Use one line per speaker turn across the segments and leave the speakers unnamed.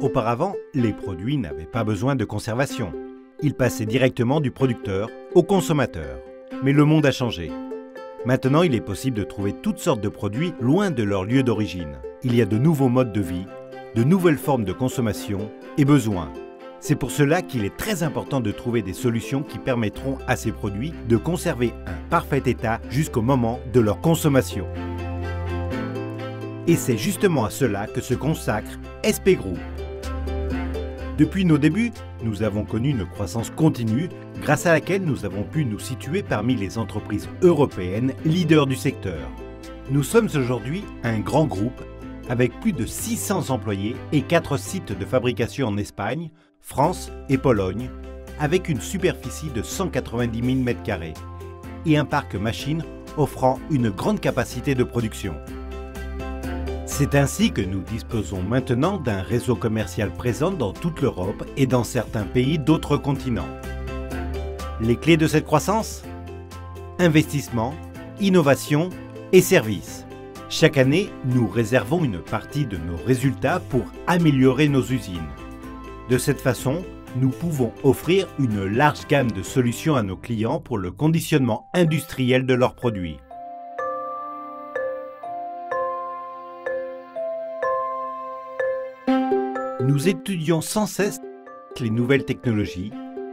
Auparavant, les produits n'avaient pas besoin de conservation. Ils passaient directement du producteur au consommateur. Mais le monde a changé. Maintenant, il est possible de trouver toutes sortes de produits loin de leur lieu d'origine. Il y a de nouveaux modes de vie, de nouvelles formes de consommation et besoins. C'est pour cela qu'il est très important de trouver des solutions qui permettront à ces produits de conserver un parfait état jusqu'au moment de leur consommation. Et c'est justement à cela que se consacre SP Group. Depuis nos débuts, nous avons connu une croissance continue grâce à laquelle nous avons pu nous situer parmi les entreprises européennes leaders du secteur. Nous sommes aujourd'hui un grand groupe avec plus de 600 employés et 4 sites de fabrication en Espagne, France et Pologne, avec une superficie de 190 000 m² et un parc machine offrant une grande capacité de production. C'est ainsi que nous disposons maintenant d'un réseau commercial présent dans toute l'Europe et dans certains pays d'autres continents. Les clés de cette croissance ? Investissement, innovation et services. Chaque année, nous réservons une partie de nos résultats pour améliorer nos usines. De cette façon, nous pouvons offrir une large gamme de solutions à nos clients pour le conditionnement industriel de leurs produits. Nous étudions sans cesse les nouvelles technologies,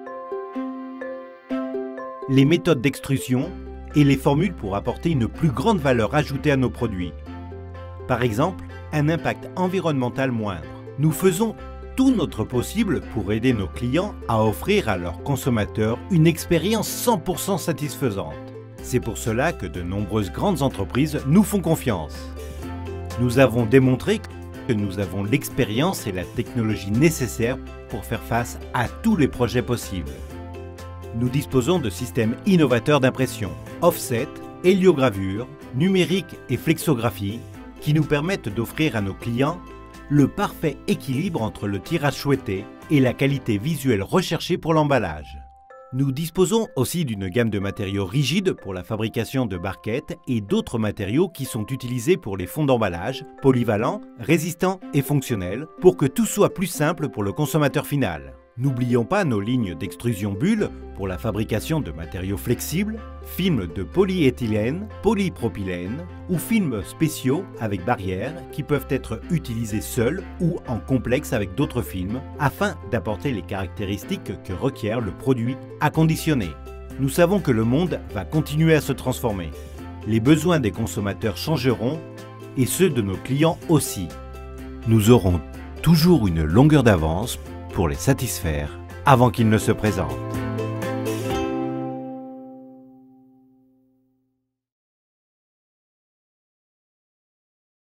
les méthodes d'extrusion et les formules pour apporter une plus grande valeur ajoutée à nos produits. Par exemple, un impact environnemental moindre. Nous faisons tout notre possible pour aider nos clients à offrir à leurs consommateurs une expérience 100% satisfaisante. C'est pour cela que de nombreuses grandes entreprises nous font confiance. Nous avons démontré que nous avons l'expérience et la technologie nécessaires pour faire face à tous les projets possibles. Nous disposons de systèmes innovateurs d'impression, offset, héliogravure, numérique et flexographie qui nous permettent d'offrir à nos clients le parfait équilibre entre le tirage souhaité et la qualité visuelle recherchée pour l'emballage. Nous disposons aussi d'une gamme de matériaux rigides pour la fabrication de barquettes et d'autres matériaux qui sont utilisés pour les fonds d'emballage, polyvalents, résistants et fonctionnels, pour que tout soit plus simple pour le consommateur final. N'oublions pas nos lignes d'extrusion bulles pour la fabrication de matériaux flexibles, films de polyéthylène, polypropylène ou films spéciaux avec barrières qui peuvent être utilisés seuls ou en complexe avec d'autres films afin d'apporter les caractéristiques que requiert le produit à conditionner. Nous savons que le monde va continuer à se transformer. Les besoins des consommateurs changeront et ceux de nos clients aussi. Nous aurons toujours une longueur d'avance pour les satisfaire avant qu'ils ne se présentent.